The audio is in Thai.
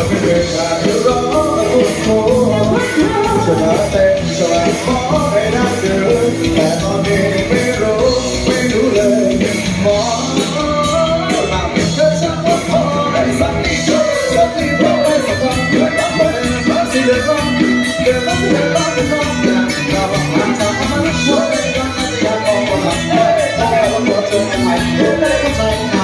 ไม่เคยขาดร้อนโอ้จะมาเต้นจะมาขอให้ได้เจอแต่ตอนนี้ไม่รู้เลยหมอมาเป็นเธอสักวันพอให้สักนิดช่วยสักนิดเราให้สักวันเพื่อนรักคนอื่นมาสิเดือดร้อนเดือดร้อนเดือดร้อนเดือดร้อนเราผ่านทางมันช่วยกันจะอยากออกมาเฮ้ยถ้าแค่วันหัวเธอใหม่เธอได้เข้าใจ